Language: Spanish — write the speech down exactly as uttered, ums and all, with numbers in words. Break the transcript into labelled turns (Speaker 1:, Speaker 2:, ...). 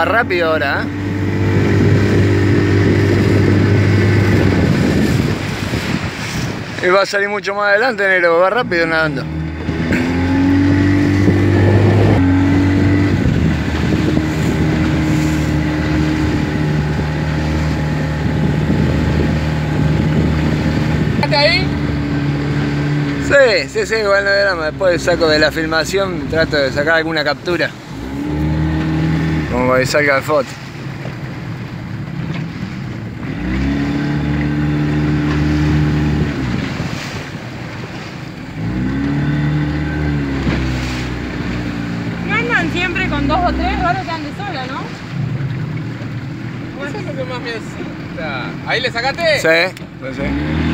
Speaker 1: Va rápido ahora, ¿eh? Y va a salir mucho más adelante, negro, va rápido nadando.
Speaker 2: ¿Estás ahí?
Speaker 1: Sí, sí, sí, igual no hay drama. Después saco de la filmación, trato de sacar alguna captura. Como para que salga de foto.
Speaker 3: No andan siempre con dos o tres, ahora que ande sola, ¿no?
Speaker 2: Eso es lo que más me asusta. ¿Ahí le sacaste?
Speaker 1: Sí, sí, sí.